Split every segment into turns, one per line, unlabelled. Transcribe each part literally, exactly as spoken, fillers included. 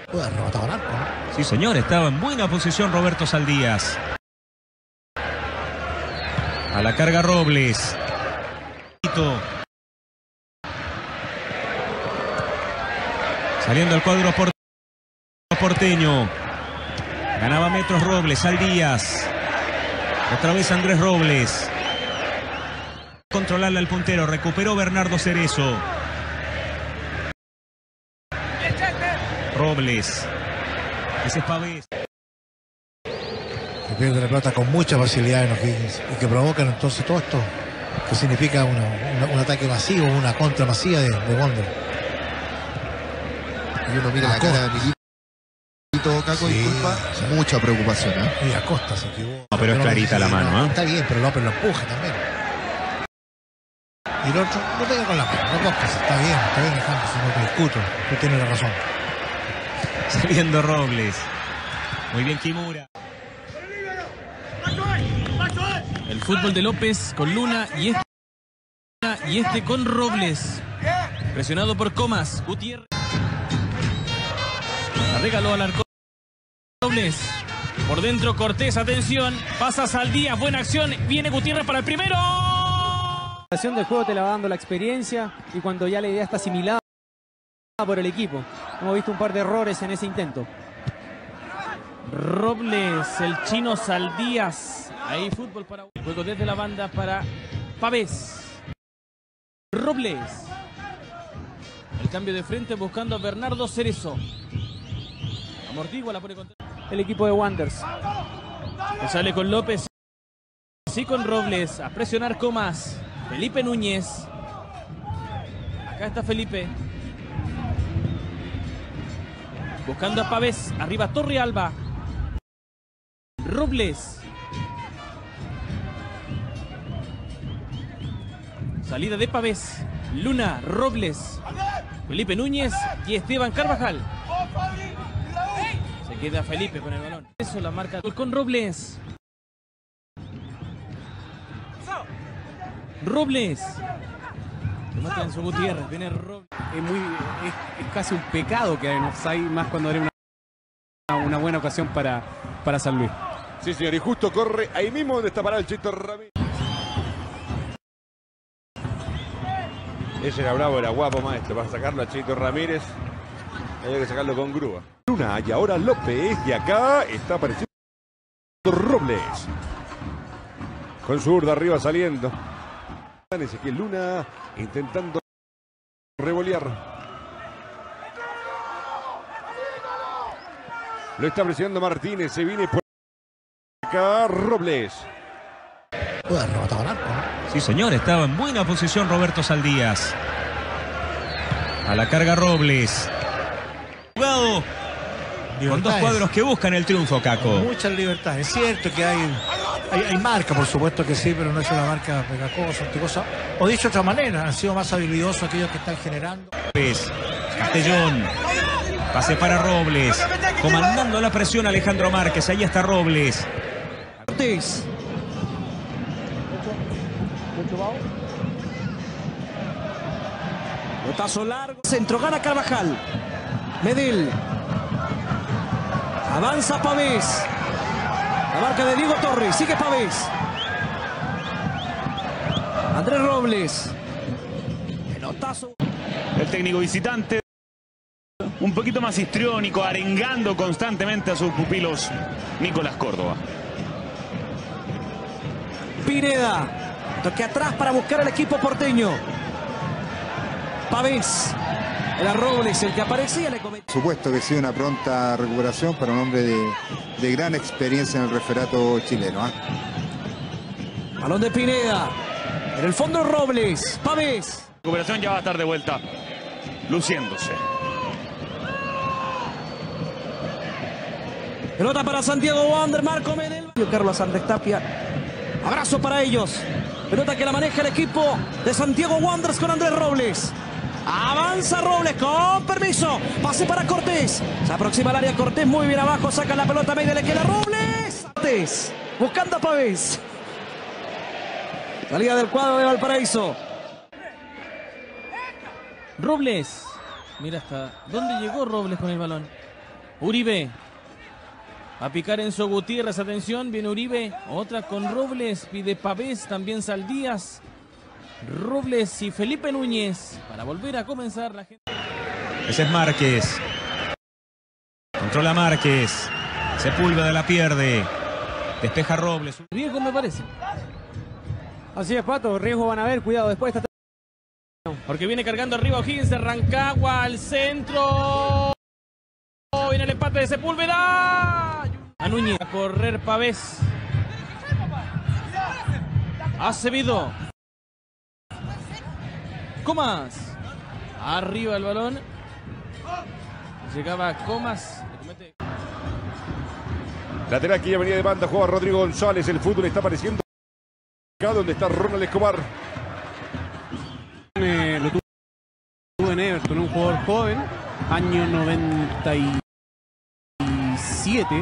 Puede haber rematado al arco, ¿no?
Sí, señor, estaba en buena posición Roberto Saldías. A la carga Robles. Saliendo al cuadro porteño. Ganaba metros Robles, Saldías. Otra vez Andrés Robles. Controlarla al puntero, recuperó Bernardo Cerezo. Robles. Ese es Pavés.
Que pierde la pelota con mucha facilidad en O'Higgins y que provocan entonces todo esto, que significa una, una, un ataque masivo, una contra masiva de, de Wander.
Y uno mira la cara de Milito, Caco,
Sí,
disculpa,
sí.
mucha preocupación, ¿eh?
Y Acosta se equivocó.
No, pero es clarita la mano,
no,
¿eh?
Está bien, pero López lo empuja también. Y el otro no pega con la mano, no Costas, está bien, está bien Alejandro, si no te discuto, tú tienes la razón.
Saliendo Robles. Muy bien Kimura.
El fútbol de López con Luna y este, y este con Robles. Presionado por Comas. Gutiérrez. La regaló al arco. Robles. Por dentro Cortés, atención. Pasa Saldías, buena acción. Viene Gutiérrez para el primero.
La situación del juego te la va dando la experiencia y cuando ya la idea está asimilada por el equipo. Hemos visto un par de errores en ese intento.
Robles, el chino Saldías. Ahí fútbol para... Juego desde la banda para Pavés. Robles. El cambio de frente buscando a Bernardo Cerezo. Amortigua la pone contra...
El equipo de Wanderers.
Que sale con López. Así con Robles. A presionar Comas. Felipe Núñez. Acá está Felipe. Buscando a Pavés. Arriba Torrealba. Robles. Salida de Pavés. Luna, Robles, Felipe Núñez y Esteban Carvajal. Se queda Felipe con el balón. Eso la marca con Robles. Robles. Lo mata en su Gutiérrez. Viene Robles.
Es, muy, es, es casi un pecado que hay en offside, más cuando era una, una buena ocasión para, para San Luis.
Sí, señor, y justo corre ahí mismo donde está parado el Chito Ramírez. Ese era bravo, era guapo, maestro. Para sacarlo a Chito Ramírez, había que sacarlo con grúa. Luna, y ahora López, y acá está apareciendo Robles. Con su urda arriba saliendo. Ezequiel Luna intentando revolear. Lo está presionando Martínez, se viene por acá Robles.
Puede haber rematado al arco, ¿no?
Sí, señor, estaba en buena posición Roberto Saldías. A la carga Robles. Jugado con dos cuadros que buscan el triunfo, Caco.
Mucha libertad. Es cierto que hay, hay, hay marca, por supuesto que sí, pero no es una marca pegajosa, anticosa. O dicho de otra manera, han sido más habilidosos aquellos que están generando.
Castellón. Pase para Robles. Comandando la presión Alejandro Márquez. Ahí está Robles.
Ortiz. Botazo largo. Centro, gana Carvajal. Medel. Avanza Pavés. La marca de Diego Torres. Sigue Pavés. Andrés Robles. Pelotazo.
El técnico visitante. Un poquito más histriónico, arengando constantemente a sus pupilos. Nicolás Córdoba.
Pineda. Toque atrás para buscar al equipo porteño. Pavés. Era Robles el que aparecía, le cometió.
Por supuesto que sí, una pronta recuperación para un hombre de, de gran experiencia en el referato chileno, ¿eh?
Balón de Pineda. En el fondo Robles. Pavés.
La recuperación ya va a estar de vuelta, luciéndose.
Pelota para Santiago Wander, Marco Medel. Carlos Andrés Tapia. Abrazo para ellos. Pelota que la maneja el equipo de Santiago Wanderers con Andrés Robles. Avanza Robles con permiso. Pase para Cortés. Se aproxima al área Cortés. Muy bien abajo. Saca la pelota. Media le queda Robles. Cortés. Buscando a Pavés. Salida del cuadro de Valparaíso.
Robles. Mira hasta dónde llegó Robles con el balón. Uribe. A picar Enzo Gutiérrez, atención, viene Uribe. Otra con Robles, pide Pavés, también Saldías. Robles y Felipe Núñez para volver a comenzar la gente.
Ese es Márquez. Controla Márquez. Sepúlveda la pierde. Despeja Robles.
Riesgo me parece.
Así es, Pato. Riesgo van a ver. Cuidado después. Está...
Porque viene cargando arriba O'Higgins de Rancagua al centro. Viene el empate de Sepúlveda. A Núñez. A correr Pavés. Acevedo. Comas. Arriba el balón. Llegaba Comas.
Lateral que ya venía de banda, juega Rodrigo González. El fútbol está apareciendo acá donde está Ronald Escobar.
Eh, lo tuvo en Everton, un jugador joven, año noventa y siete.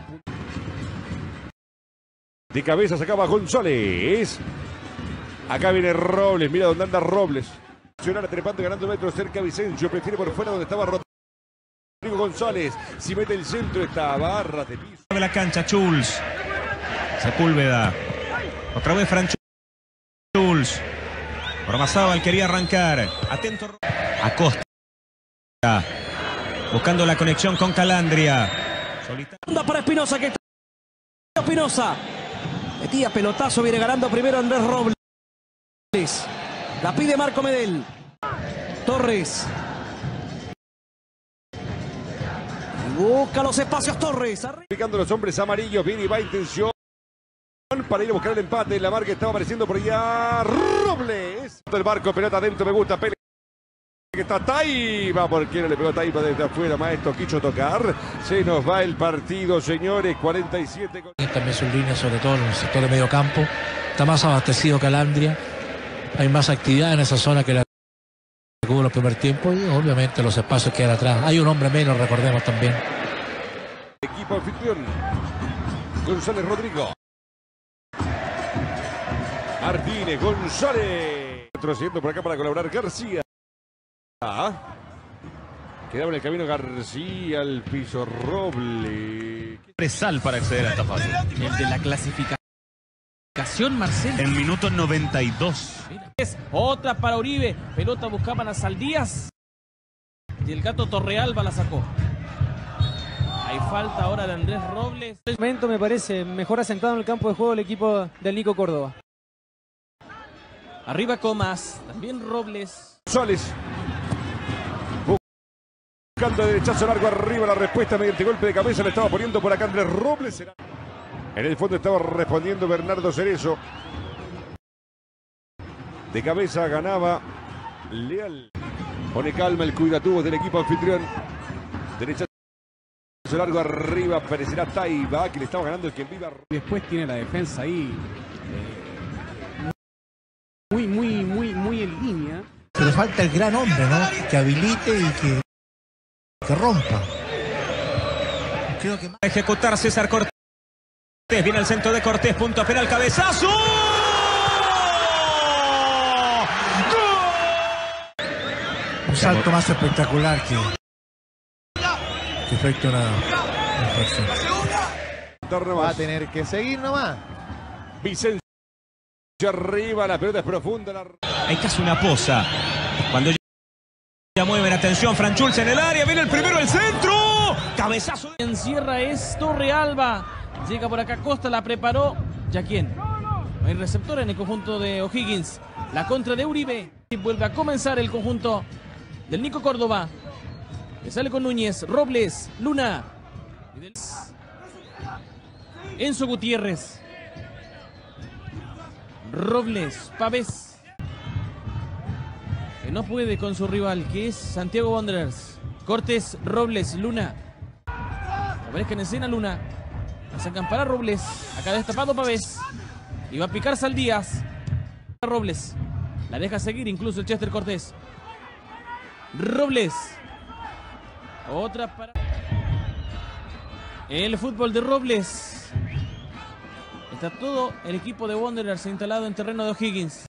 De cabeza sacaba González. Acá viene Robles, mira dónde anda Robles. Nacional trepando, ganando metros cerca Vicencio, prefiere por fuera donde estaba Rodrigo González. Si mete el centro, esta barra de piso.
De la cancha, Schulz. Sepúlveda. Otra vez Fran Schulz. Ormazábal quería arrancar. Atento. Acosta. Buscando la conexión con Calandria.
Solita. Para Espinosa, que está Espinosa. Metía pelotazo, viene ganando primero Andrés Robles. La pide Marco Medel. Torres. Busca los espacios Torres.
Picando los hombres amarillos. Viene y va intención para ir a buscar el empate. La marca estaba apareciendo por allá. Robles. El barco, pelota adentro. Me gusta. Pele. Que está Taiba. ¿Por qué no le pegó Taiba desde afuera? Maestro quiso tocar. Se nos va el partido, señores. cuarenta y siete.
También sus líneas, sobre todo en el sector de medio campo. Está más abastecido Calandria. Hay más actividad en esa zona que la que hubo en el primer tiempo y obviamente los espacios quedan atrás. Hay un hombre menos, recordemos también.
Equipo anfitrión. González Rodrigo. Martínez González. Retrocediendo por acá para colaborar García. Ah. Quedaba en el camino García al piso Robles.
Presal para acceder a esta fase.
El de la clasificación. Marcelo.
En minuto noventa y dos.
Es otra para Uribe. Pelota buscaban a Saldías. Y el gato Torrealba la sacó. Hay falta ahora de Andrés Robles.
En este momento me parece mejor asentado en el campo de juego el equipo del Nico Córdoba.
Arriba Comas. También Robles.
González. Buscando de derechazo largo arriba. La respuesta mediante golpe de cabeza le estaba poniendo por acá Andrés Robles. En el fondo estaba respondiendo Bernardo Cerezo. De cabeza ganaba Leal. Pone calma el cuidatubo del equipo anfitrión. Derecha largo arriba. Aparecerá Taiba, que le estaba ganando el que viva.
Después tiene la defensa ahí. Eh, muy, muy, muy, muy en línea.
Se le falta el gran hombre, ¿no? Que habilite y que, que rompa. Creo que...
Ejecutar César Cortés. Viene el centro de Cortés, punto penal, cabezazo.
Un salto más espectacular que, que efecto una infracción.
Va a tener que seguir nomás.
Vicencio arriba, la pelota es profunda. La...
Hay casi una posa. Cuando ya mueven, atención, Fran Schulz en el área, viene el primero al centro. Cabezazo.
Encierra es Torrealba. Llega por acá Costa, la preparó. ¿Ya quién? Hay receptor en el conjunto de O'Higgins. La contra de Uribe. Y vuelve a comenzar el conjunto del Nico Córdoba. Que sale con Núñez, Robles, Luna. Enzo Gutiérrez. Robles, Pavés. Que no puede con su rival, que es Santiago Wanderers. Cortés, Robles, Luna. Aparezca en escena Luna. La sacan para Robles. Acá destapado Pavés. Y va a picar Saldías. Robles. La deja seguir incluso el Chester Cortés. Robles. Otra para... El fútbol de Robles. Está todo el equipo de Wanderers instalado en terreno de O'Higgins.